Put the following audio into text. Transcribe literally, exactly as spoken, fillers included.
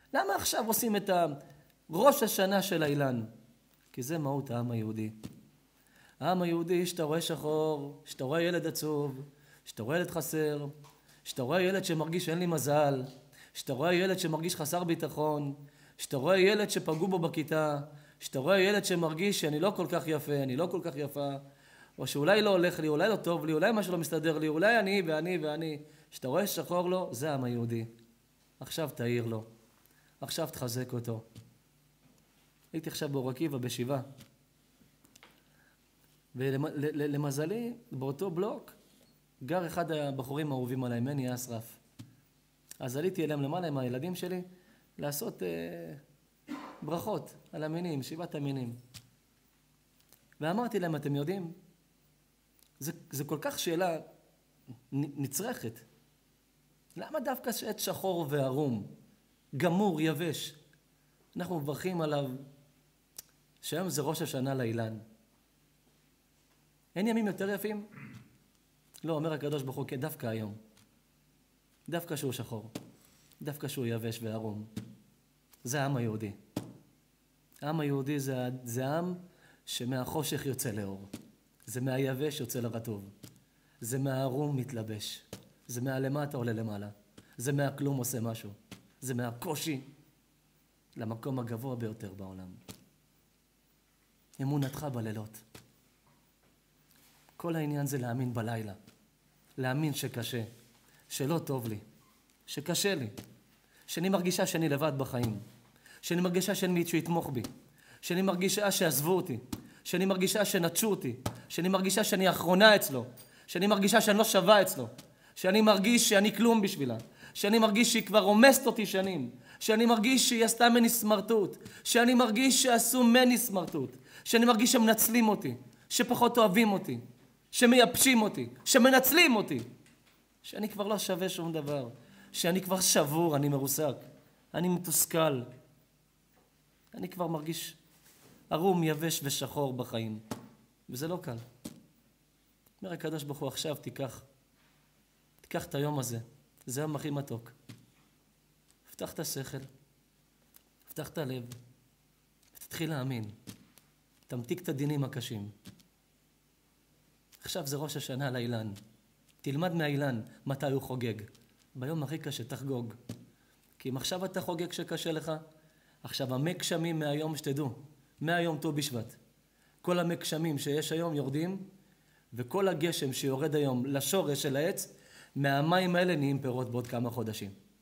למה עכשיו עושים את ראש השנה של האילן? כי זה מהות העם היהודי. העם היהודי, שאתה רואה שחור, שאתה רואה ילד עצוב, שאתה רואה ילד חסר, שאתה רואה ילד שמרגיש שאין לי מזל, שאתה רואה ילד שמרגיש חסר ביטחון, שאתה רואה ילד שפגעו בו בכיתה, שאתה רואה ילד שמרגיש שאני לא כל כך יפה, אני לא כל כך יפה, או שאולי לא הולך לי, אולי לא טוב לי, אולי משהו לא מסתדר לי, אולי אני ואני ואני. שאתה רואה שחור לו, זה העם היהודי. עכשיו תאיר לו, עכשיו תחזק אותו. הייתי עכשיו באור עקיבא בשבעה, ולמזלי, באותו בלוק, גר אחד הבחורים האהובים עליי, מני אסרף. אז עליתי אליהם למעלה עם הילדים שלי, לעשות אה, ברכות על המינים, שבעת המינים. ואמרתי להם, אתם יודעים, זה, זה כל כך שאלה נצרכת. למה דווקא שעת שחור וערום, גמור, יבש? אנחנו מברכים עליו שהיום זה ראש השנה לאילן. אין ימים יותר יפים? לא, אומר הקדוש ברוך הוא, כן, דווקא היום. דווקא שהוא שחור. דווקא שהוא יבש וערום. זה העם היהודי. העם היהודי זה, זה העם שמהחושך יוצא לאור. זה מהיבש יוצא לרטוב. זה מהערום מתלבש. זה מהלמטה עולה למעלה. זה מהכלום עושה משהו. זה מהקושי למקום הגבוה ביותר בעולם. אמונתך בלילות. כל העניין זה להאמין בלילה. להאמין שקשה, שלא טוב לי, שקשה לי, שאני מרגישה שאני לבד בחיים, שאני מרגישה שאין מישהו יתמוך בי, שאני מרגישה שעזבו אותי, שאני מרגישה שנטשו אותי, שאני מרגישה שאני אחרונה אצלו, שאני מרגישה שאני לא שווה אצלו, שאני מרגיש שאני כלום בשבילה, שאני מרגיש שהיא כבר רומסת אותי שנים, שאני מרגיש שהיא עשתה מני סמרטוט, שאני מרגיש שעשו מני סמרטוט, שאני מרגיש שמנצלים אותי, שפחות אוהבים אותי, שמייבשים אותי, שמנצלים אותי, שאני כבר לא שווה שום דבר, שאני כבר שבור, אני מרוסק, אני מתוסכל, אני כבר מרגיש ערום, יבש ושחור בחיים, וזה לא קל. אומר הקדוש ברוך הוא, עכשיו תיקח, תיקח את היום הזה, זה היום הכי מתוק. פתח את השכל, פתח את הלב, ותתחיל להאמין, תמתיק את הדינים הקשים. עכשיו זה ראש השנה לאילן. תלמד מהאילן מתי הוא חוגג. ביום הכי קשה תחגוג. כי אם עכשיו אתה חוגג שקשה לך, עכשיו המקשמים מהיום שתדעו, מהיום ט"ו בשבט. כל המקשמים שיש היום יורדים, וכל הגשם שיורד היום לשורש של העץ, מהמים האלה נהיים פירות בעוד כמה חודשים.